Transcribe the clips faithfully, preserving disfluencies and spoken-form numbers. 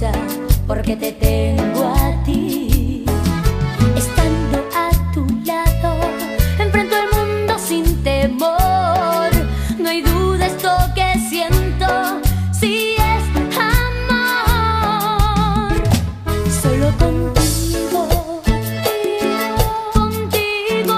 dichosa porque te tengo a ti. Estando a tu lado, enfrento el mundo sin temor. No hay duda, esto que siento sí es amor. Solo contigo, contigo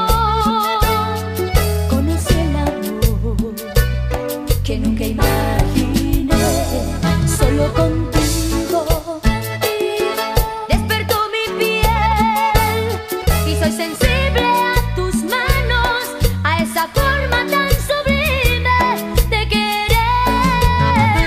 conocí el amor que nunca imaginé. Solo contigo despertó mi piel y soy sensible a tus manos, a esa forma tan sublime de querer.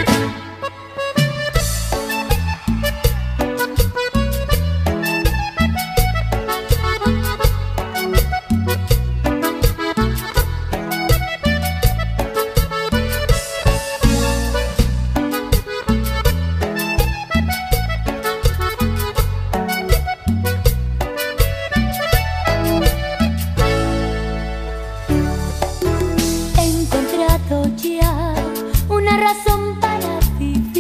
Ya una razón para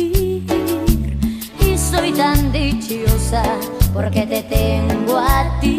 vivir y soy tan dichosa porque te tengo a ti.